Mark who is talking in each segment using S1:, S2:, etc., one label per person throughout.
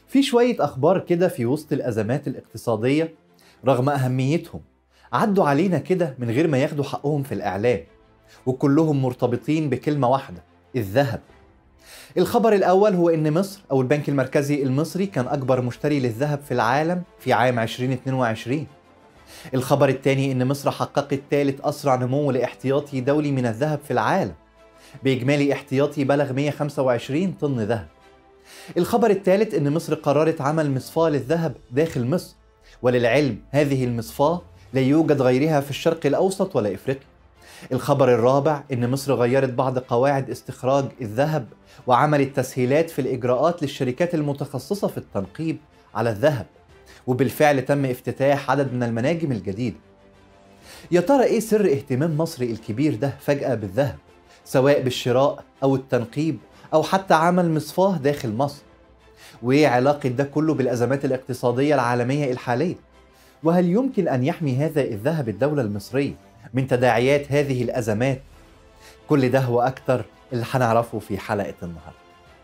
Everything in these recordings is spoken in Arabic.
S1: في شوية أخبار كده في وسط الأزمات الاقتصادية، رغم أهميتهم عدوا علينا كده من غير ما ياخدوا حقهم في الإعلام، وكلهم مرتبطين بكلمة واحدة: الذهب. الخبر الأول هو إن مصر أو البنك المركزي المصري كان أكبر مشتري للذهب في العالم في عام 2022. الخبر الثاني إن مصر حققت ثالث أسرع نمو لاحتياطي دولي من الذهب في العالم، بإجمالي احتياطي بلغ 125 طن ذهب. الخبر الثالث إن مصر قررت عمل مصفاة للذهب داخل مصر، وللعلم هذه المصفاة لا يوجد غيرها في الشرق الأوسط ولا إفريقيا. الخبر الرابع إن مصر غيرت بعض قواعد استخراج الذهب وعملت تسهيلات في الإجراءات للشركات المتخصصة في التنقيب على الذهب، وبالفعل تم افتتاح عدد من المناجم الجديدة. يا ترى إيه سر اهتمام مصر الكبير ده فجأة بالذهب، سواء بالشراء أو التنقيب أو حتى عمل مصفاة داخل مصر؟ وإيه علاقة ده كله بالأزمات الاقتصادية العالمية الحالية؟ وهل يمكن أن يحمي هذا الذهب الدولة المصرية من تداعيات هذه الأزمات؟ كل ده وأكتر اللي هنعرفه في حلقة النهاردة.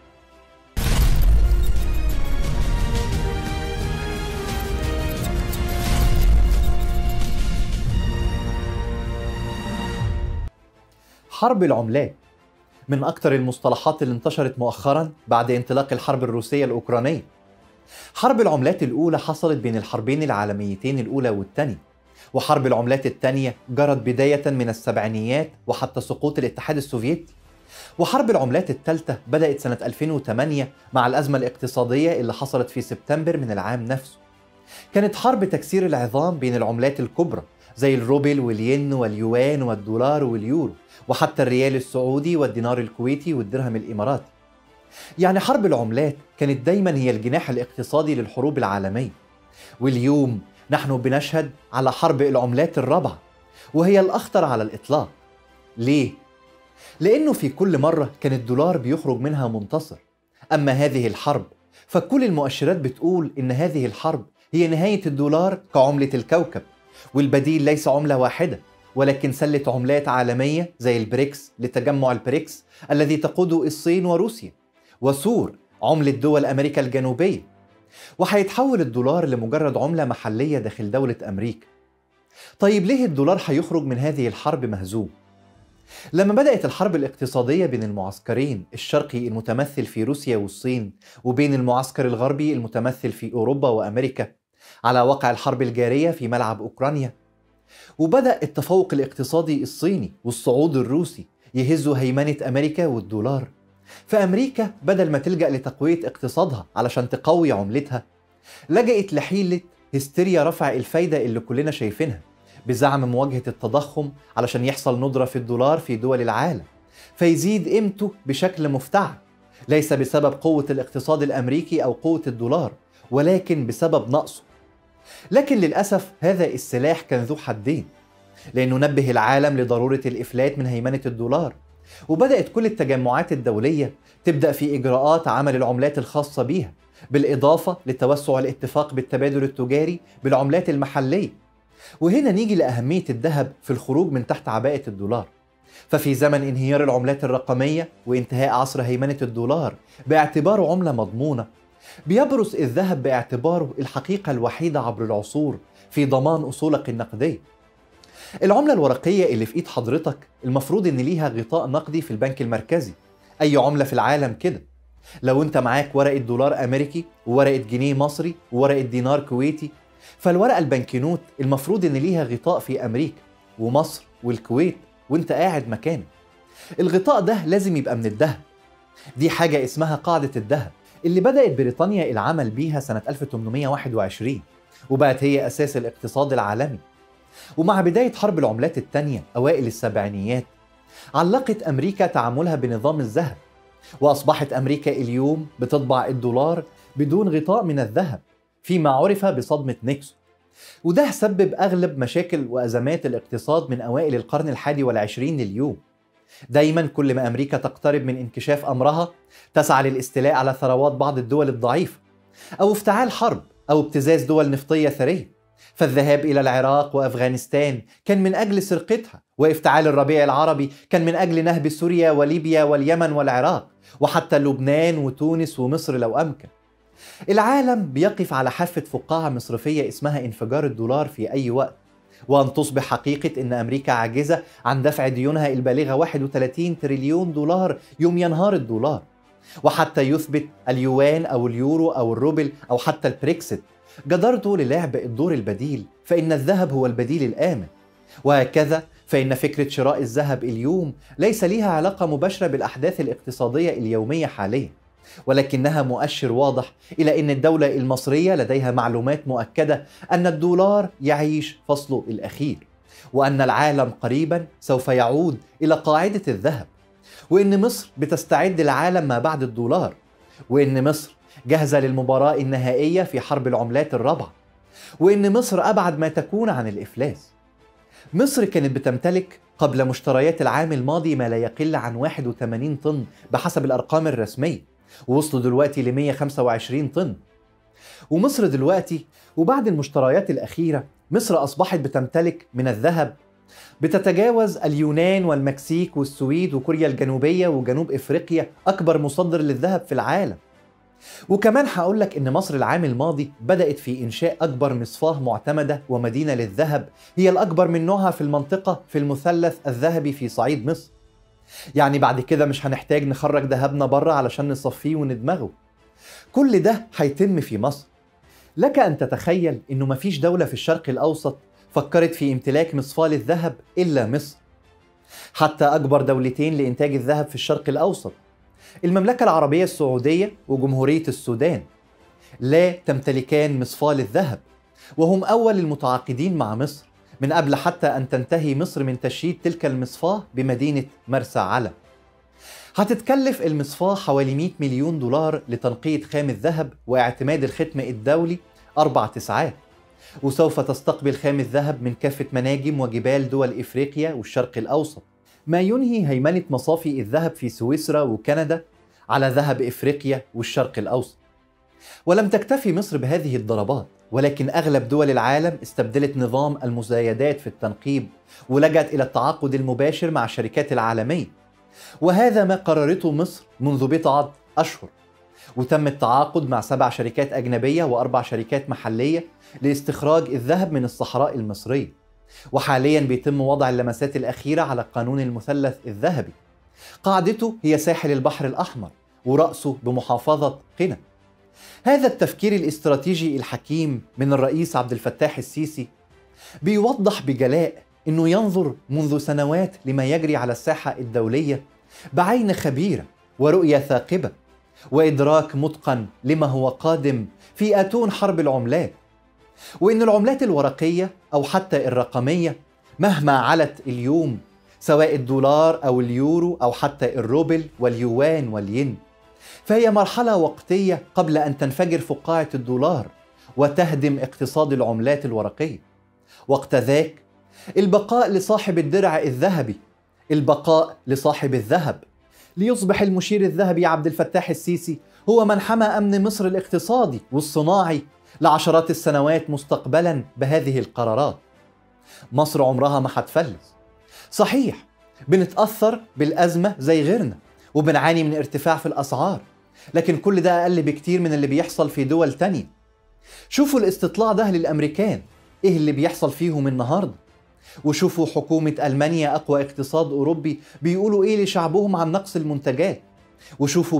S1: حرب العملات من أكتر المصطلحات اللي انتشرت مؤخرا بعد انطلاق الحرب الروسية الأوكرانية. حرب العملات الأولى حصلت بين الحربين العالميتين الأولى والثانية، وحرب العملات الثانية جرت بداية من السبعينيات وحتى سقوط الاتحاد السوفيتي، وحرب العملات الثالثة بدأت سنة 2008 مع الأزمة الاقتصادية اللي حصلت في سبتمبر من العام نفسه. كانت حرب تكسير العظام بين العملات الكبرى زي الروبل والين واليوان والدولار واليورو، وحتى الريال السعودي والدينار الكويتي والدرهم الإماراتي. يعني حرب العملات كانت دايما هي الجناح الاقتصادي للحروب العالمية. واليوم نحن بنشهد على حرب العملات الرابعة، وهي الأخطر على الإطلاق. ليه؟ لأنه في كل مرة كان الدولار بيخرج منها منتصر. أما هذه الحرب فكل المؤشرات بتقول إن هذه الحرب هي نهاية الدولار كعملة الكوكب، والبديل ليس عملة واحدة ولكن سلة عملات عالمية زي البريكس لتجمع البريكس الذي تقوده الصين وروسيا، وسور عملة دول أمريكا الجنوبية. وهيتحول الدولار لمجرد عملة محلية داخل دولة أمريكا. طيب ليه الدولار هيخرج من هذه الحرب مهزوم؟ لما بدأت الحرب الاقتصادية بين المعسكرين الشرقي المتمثل في روسيا والصين وبين المعسكر الغربي المتمثل في أوروبا وأمريكا على وقع الحرب الجارية في ملعب أوكرانيا، وبدأ التفوق الاقتصادي الصيني والصعود الروسي يهزوا هيمنة أمريكا والدولار، فأمريكا بدل ما تلجأ لتقوية اقتصادها علشان تقوي عملتها، لجأت لحيلة هستيريا رفع الفايدة اللي كلنا شايفينها بزعم مواجهة التضخم علشان يحصل ندرة في الدولار في دول العالم، فيزيد قيمته بشكل مفتعل، ليس بسبب قوة الاقتصاد الأمريكي أو قوة الدولار، ولكن بسبب نقصه. لكن للأسف هذا السلاح كان ذو حدين، لأنه نبه العالم لضرورة الإفلات من هيمنة الدولار، وبدأت كل التجمعات الدولية تبدأ في إجراءات عمل العملات الخاصة بيها، بالإضافة لتوسع الاتفاق بالتبادل التجاري بالعملات المحلية. وهنا نيجي لأهمية الذهب في الخروج من تحت عباءة الدولار. ففي زمن انهيار العملات الرقمية وانتهاء عصر هيمنة الدولار باعتباره عملة مضمونة، بيبرز الذهب باعتباره الحقيقة الوحيدة عبر العصور في ضمان أصولك النقدية. العملة الورقية اللي في إيد حضرتك المفروض إن ليها غطاء نقدي في البنك المركزي، أي عملة في العالم كده. لو أنت معاك ورقة دولار أمريكي وورقة جنيه مصري وورقة دينار كويتي، فالورقة البنكنوت المفروض إن ليها غطاء في أمريكا ومصر والكويت وأنت قاعد مكانك. الغطاء ده لازم يبقى من الذهب. دي حاجة اسمها قاعدة الذهب اللي بدأت بريطانيا العمل بيها سنة 1821، وبقت هي أساس الاقتصاد العالمي. ومع بداية حرب العملات الثانية أوائل السبعينيات، علقت أمريكا تعاملها بنظام الذهب، وأصبحت أمريكا اليوم بتطبع الدولار بدون غطاء من الذهب فيما عرف بصدمة نيكسون. وده سبب أغلب مشاكل وأزمات الاقتصاد من أوائل القرن ال21 لليوم. دايما كل ما أمريكا تقترب من انكشاف أمرها تسعى للاستيلاء على ثروات بعض الدول الضعيفة، أو افتعال حرب أو ابتزاز دول نفطية ثرية. فالذهاب إلى العراق وأفغانستان كان من أجل سرقتها، وافتعال الربيع العربي كان من أجل نهب سوريا وليبيا واليمن والعراق، وحتى لبنان وتونس ومصر لو أمكن. العالم بيقف على حافة فقاعة مصرفية اسمها انفجار الدولار في أي وقت، وأن تصبح حقيقة أن أمريكا عاجزة عن دفع ديونها البالغة 31 تريليون دولار يوم ينهار الدولار. وحتى يثبت اليوان أو اليورو أو الروبل أو حتى البريكسيت جدارته للعب الدور البديل، فإن الذهب هو البديل الآمن. وهكذا فإن فكرة شراء الذهب اليوم ليس لها علاقة مباشرة بالأحداث الاقتصادية اليومية حاليا، ولكنها مؤشر واضح إلى أن الدولة المصرية لديها معلومات مؤكدة أن الدولار يعيش فصله الأخير، وأن العالم قريبا سوف يعود إلى قاعدة الذهب، وإن مصر بتستعد لعالم ما بعد الدولار، وإن مصر جاهزة للمباراة النهائية في حرب العملات الرابعة، وإن مصر أبعد ما تكون عن الإفلاس. مصر كانت بتمتلك قبل مشتريات العام الماضي ما لا يقل عن 81 طن بحسب الأرقام الرسمية، ووصلوا دلوقتي ل 125 طن. ومصر دلوقتي وبعد المشتريات الأخيرة مصر أصبحت بتمتلك من الذهب بتتجاوز اليونان والمكسيك والسويد وكوريا الجنوبية وجنوب إفريقيا أكبر مصدر للذهب في العالم. وكمان هقولك إن مصر العام الماضي بدأت في إنشاء أكبر مصفاة معتمدة ومدينة للذهب هي الأكبر من نوعها في المنطقة في المثلث الذهبي في صعيد مصر. يعني بعد كده مش هنحتاج نخرج ذهبنا بره علشان نصفيه وندمغه، كل ده هيتم في مصر. لك أن تتخيل إنه مفيش دولة في الشرق الأوسط فكرت في امتلاك مصفاة للذهب إلا مصر. حتى أكبر دولتين لإنتاج الذهب في الشرق الأوسط، المملكة العربية السعودية وجمهورية السودان، لا تمتلكان مصفاة للذهب، وهم أول المتعاقدين مع مصر من قبل حتى أن تنتهي مصر من تشييد تلك المصفاة بمدينة مرسى علم. هتتكلف المصفاة حوالي 100 مليون دولار لتنقية خام الذهب واعتماد الختم الدولي 4 تسعات، وسوف تستقبل خام الذهب من كافة مناجم وجبال دول إفريقيا والشرق الأوسط، ما ينهي هيمنة مصافي الذهب في سويسرا وكندا على ذهب إفريقيا والشرق الأوسط. ولم تكتفي مصر بهذه الضربات، ولكن أغلب دول العالم استبدلت نظام المزايدات في التنقيب ولجأت إلى التعاقد المباشر مع الشركات العالمية، وهذا ما قررته مصر منذ بضعة أشهر. وتم التعاقد مع 7 شركات أجنبية و4 شركات محلية لاستخراج الذهب من الصحراء المصرية، وحاليا بيتم وضع اللمسات الأخيرة على قانون المثلث الذهبي. قاعدته هي ساحل البحر الأحمر ورأسه بمحافظة قنا. هذا التفكير الاستراتيجي الحكيم من الرئيس عبد الفتاح السيسي بيوضح بجلاء أنه ينظر منذ سنوات لما يجري على الساحة الدولية بعين خبيرة ورؤية ثاقبة وإدراك متقن لما هو قادم في آتون حرب العملات، وإن العملات الورقية أو حتى الرقمية مهما علت اليوم، سواء الدولار أو اليورو أو حتى الروبل واليوان والين، فهي مرحلة وقتية قبل أن تنفجر فقاعة الدولار وتهدم اقتصاد العملات الورقية. وقت ذاك البقاء لصاحب الدرع الذهبي، البقاء لصاحب الذهب، ليصبح المشير الذهبي عبد الفتاح السيسي هو من حمى أمن مصر الاقتصادي والصناعي لعشرات السنوات مستقبلا بهذه القرارات. مصر عمرها ما هتفلس. صحيح بنتأثر بالأزمة زي غيرنا وبنعاني من ارتفاع في الأسعار، لكن كل ده أقل بكتير من اللي بيحصل في دول تانية. شوفوا الاستطلاع ده للأمريكان إيه اللي بيحصل فيهم النهاردة، وشوفوا حكومة ألمانيا أقوى اقتصاد أوروبي بيقولوا إيه لشعبهم عن نقص المنتجات، وشوفوا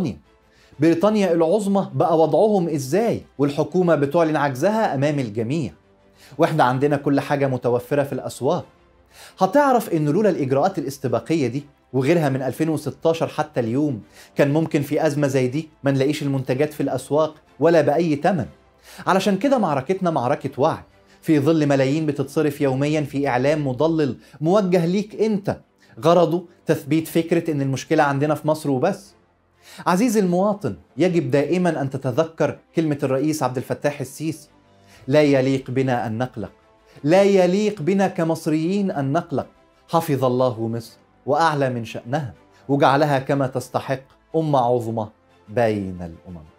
S1: بريطانيا العظمى بقى وضعهم إزاي والحكومة بتعلن عجزها أمام الجميع، وإحنا عندنا كل حاجة متوفرة في الأسواق. هتعرف إن لولا الإجراءات الاستباقية دي وغيرها من 2016 حتى اليوم كان ممكن في أزمة زي دي ما نلاقيش المنتجات في الأسواق ولا بأي تمن. علشان كده معركتنا معركة وعي في ظل ملايين بتتصرف يوميا في إعلام مضلل موجه ليك أنت، غرضه تثبيت فكرة إن المشكلة عندنا في مصر وبس. عزيزي المواطن، يجب دائما أن تتذكر كلمة الرئيس عبد الفتاح السيسي: لا يليق بنا أن نقلق، لا يليق بنا كمصريين أن نقلق. حفظ الله مصر وأعلى من شأنها وجعلها كما تستحق أمة عظمى بين الأمم.